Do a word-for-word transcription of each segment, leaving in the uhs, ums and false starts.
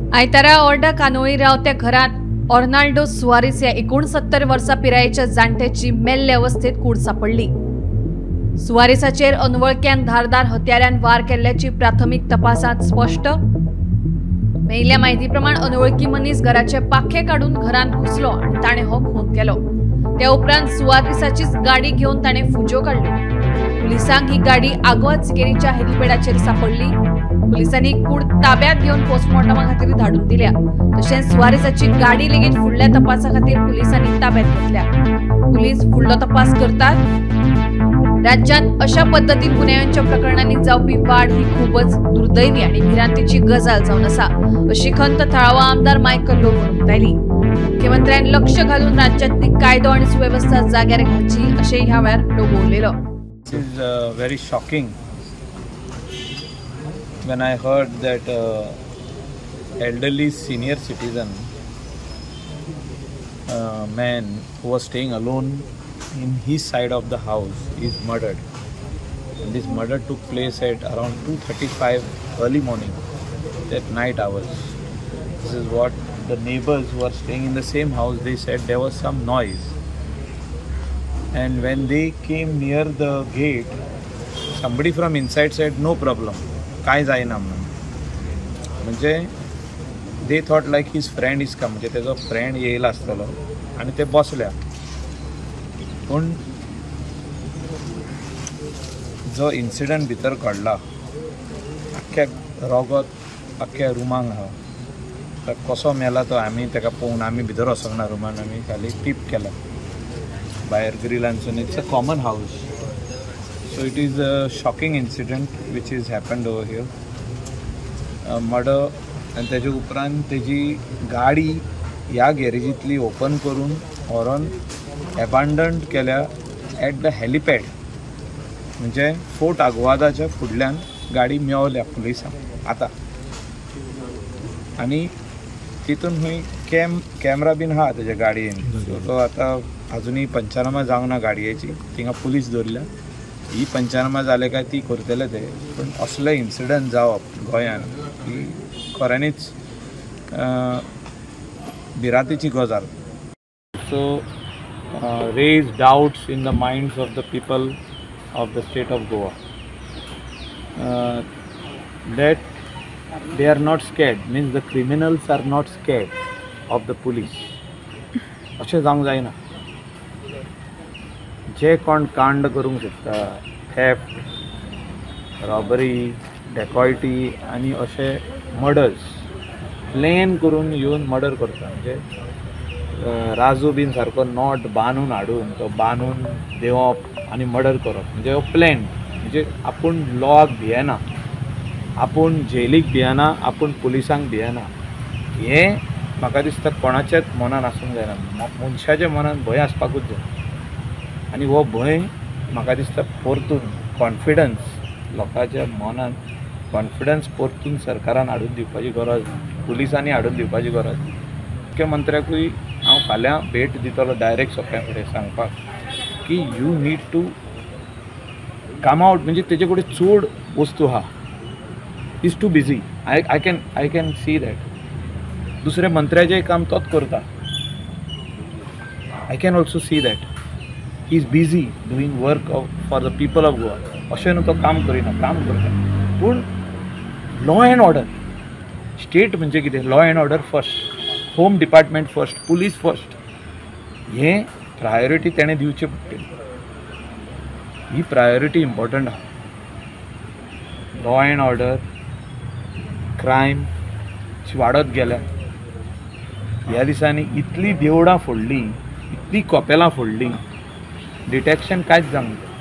आयतारा ऑर्डा कानोळी रावत्या घरात ऑर्नाल्डो सुआरेस या एकोणसत्तर वर्सां पिरायेच्या जाणट्याची मेल्ले अवस्थेत कूड सापडली। सुआरेसाचेर अनवळख्यान धारदार हत्यारान वार केल्ल्याची प्राथमीक तपासात स्पष्ट। मेयिल्ल्या म्हायती प्रमाण अनवळखी मनीस घराचे पाखे काढून घरांत घुसलो आणि ताणे हो खून केलो। त्या उपरांत सुआरेसाचीच गाडी घेवन ताणे फुजो काढली। पुलिसांक ही गाडी आग्वाद सिकेरीच्या हेलिपॅडाचेर सापडली। पुलिसांनी कूड ताब्यात घेवन पोस्टमॉर्टमा खातीर धाडून दिल्या। तशेंच सुआरेसाची गाडी लेगीत फुडल्या तपासा खातीर पुलिसांनी ताब्यात घेतल्या। पुलीस फुडलो तपास करतात। राज्यांत अशा पद्धतीन गुन्ह्यांच्या प्रकरणांनी जावपी वाढ ही खूपच दुर्दैवी आणि भिरांतीची गजाल जावन आसा, अशी खंत थळावा आमदार मायकल लोबोन उक्तायली। मुख्यमंत्र्यान लक्ष घालून राज्यांतली कायदो आणि सुवेवस्था जाग्यार घालची अशें ह्या वेळार लोबो उलयलो। This is uh, very shocking when I heard that uh, elderly senior citizen uh, man who was staying alone in his side of the house is murdered. And this murder took place at around two thirty-five early morning, at night hours. This is what the neighbors who are staying in the same house, they said there was some noise. And when they came near the gate, somebody from inside said no problem, काय जायना म्हणून। म्हणजे they thought like his friend is come, म्हणजे त्याचा friend येयला आसतलो आणि ते बसल्या। पण जो इन्सिडंट भितर घडला, आख्ख्या रगत आख्ख्या रुमांक आहा, तर कसो मेला तो आमी ताका पळोवन आमी भितर वचोंक ना रुमान, आमी खाली टीप केला भायर ग्रिलांसून। It's a common house, so it is a shocking incident which has happened over here. uh, murder and तेजे उपरांत तेजी गाडी ह्या गॅरेजींतली ओपन करून व्हरोन एबंडन्ड केल्या एट द हेलिपॅड। म्हणजे फोर्ट आग्वादाच्या फुडल्यान गाडी मेवल्या पुलिसांक आतां, आनी तितून खंय कॅम कॅमेरा बीन आहा तेज्या गाडयेन। सो तो आतां अजुनूय पंचनामा जावंक ना गाडयेची, थिंगा पुलीस दवरल्या। ही पंचनामा जाले काय ती करतले ते, पण असले इन्सिडंट जावप गोंयान ही खऱ्यांनीच भिरांतीची गजाल। So raise doubts in the minds of the people of the state of Goa that they are not scared, means the criminals are not scared of the police. अशें जावंक जायना। जे कोण कांड करूंक सोदता, थेफ्ट, रॉबरी, डेकॉयटी आनी अशे मर्डर्स प्लॅन करून येवन मर्डर करता। म्हणजे राजू बीन सारको नॉट बांदून हाडून तो बांदून देवप आनी मर्डर करप, म्हणजे हो प्लॅन। म्हणजे आपूण लॉक भियेना, आपूण जेलीक भियेना, आपूण पुलिसांक भियेना। हें म्हाका दिसता कोणाच्याच मनान आसूंक जायना। मनशाच्या मनान भंय आसपाकूच जाय, आनी हो भंय म्हाका दिसता परतून कॉन्फिडन्स लोकांच्या मनान कॉन्फिडन्स परतून सरकारान हाडून दिवपाची गरज, पुलिसांनी हाडून दिवपाची गरज। मुख्यमंत्र्याकूय हांव फाल्यां भेट दितलो डायरेक्ट सोंप्या फुडें सांगपाक की you need to come out. म्हणजे तेजे कडेन चड वस्तू आहा, is too busy. I I can I can see that दुसऱ्या मंत्र्याचें काम तोच करता। I can also see that he is busy doing work of for the people of Goa. अशें न्हू तो काम करिना, काम करता, पूण लॉ एंड ऑर्डर, स्टेट म्हणजे कितें, law and order first, home department first, police first, हें प्रायोरिटी तेणें दिवचें पडटली। ही प्रायोरिटी इम्पॉर्टंट आहा। लॉ एंड ऑर्डर, क्रायम वाडत गेल्या। ह्या दिसांनी इतली देवळां फोडली, इतली कॉपेलां फोडली, डिटेक्शन कांयच जावंक ना।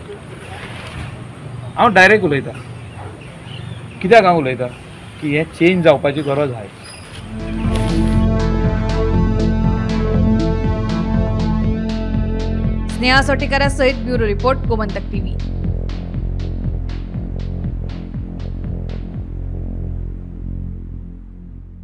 हांव डायरेक्ट उलयतां, कित्याक हांव उलयतां की हें चेंज जावपाची गरज आहा। स्नेहा सोटीकारा सयत ब्युरो रिपोर्ट गोमंतक टीव्ही।